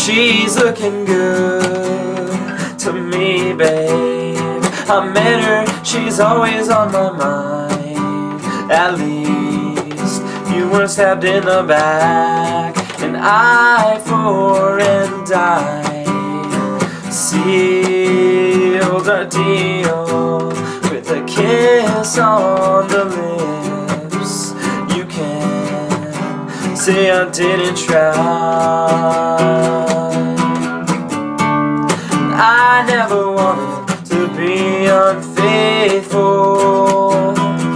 She's looking good to me, babe. I met her, she's always on my mind. At least you were stabbed in the back, an eye for an eye. Sealed our deal with a kiss on the lips. You can say I didn't try. I never wanted to be unfaithful.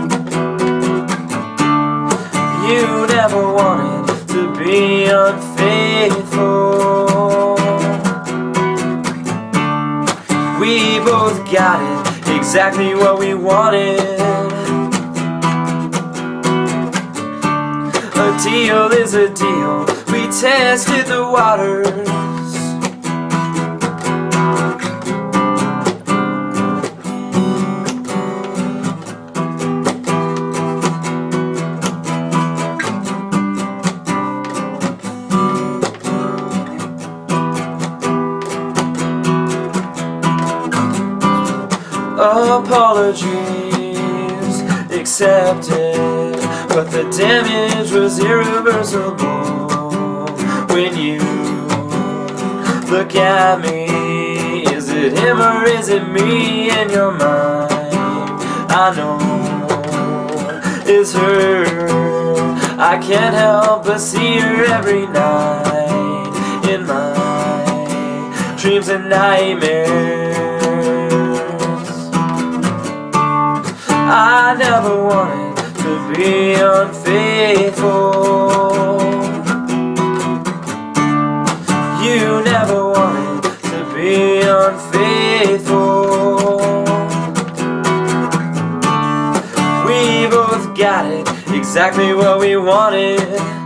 You never wanted to be unfaithful. We both got it, exactly what we wanted. A deal is a deal, we tested the waters. Apologies accepted, but the damage was irreversible. When you look at me, is it him or is it me in your mind? I know it's her. I can't help but see her every night in my dreams and nightmares. I never wanted to be unfaithful. You never wanted to be unfaithful. We both got it, exactly what we wanted.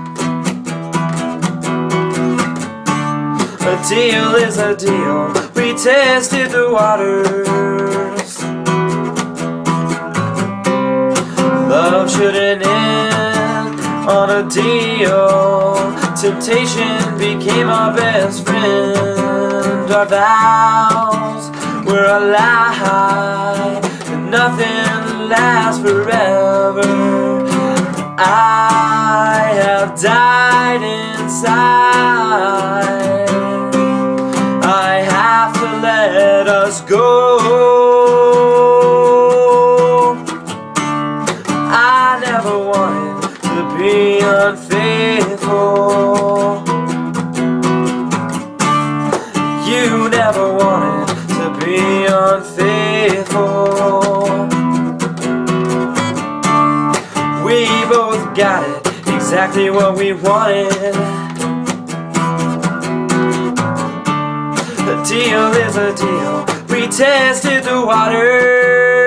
A deal is a deal, we tested the waters. Love shouldn't end on a deal. Temptation became our best friend. Our vows were a lie, and nothing lasts forever. I have died inside. I have to let us go. I never wanted to be unfaithful. You never wanted to be unfaithful. We both got it, exactly what we wanted. A deal is a deal, we tested the waters.